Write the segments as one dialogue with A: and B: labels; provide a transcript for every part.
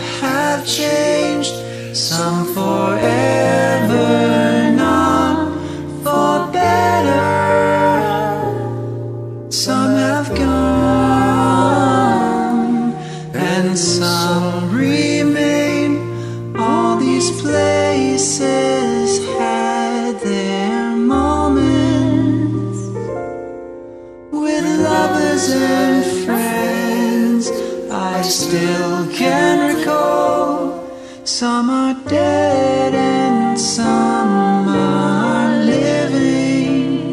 A: have changed, some forever, not for better. Some have gone, and some remain. All these places had their moments with lovers and friends. I still can recall. Some are dead and some are living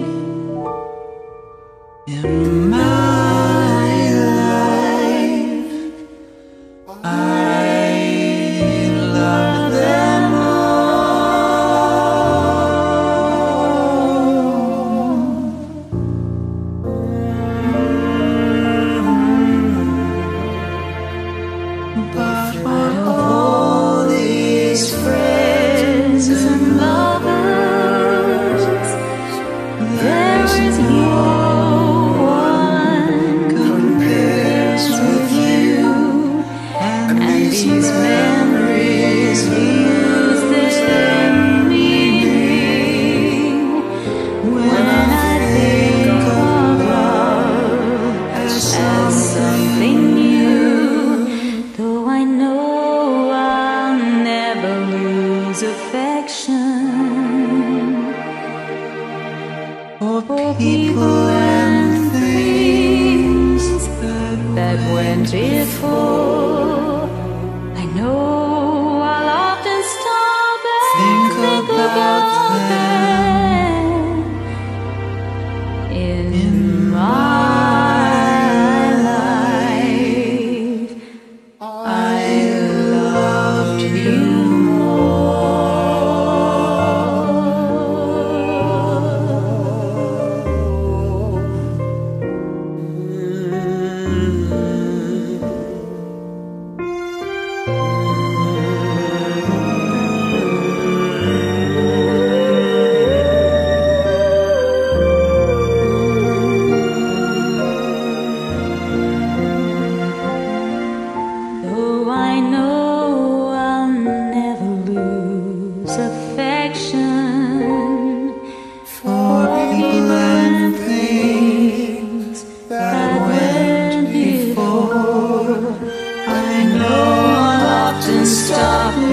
A: in my life. I love them all. But for all these friends and lovers, there is no one compares with you. And these memories lose their meaning when I think of love as something new. Though I know I'll never lose affection for people and things that went before. I know I'll often stop and think about them in my life. I loved you though I know I'll never lose affection for people and things that went before. I know I'll often stop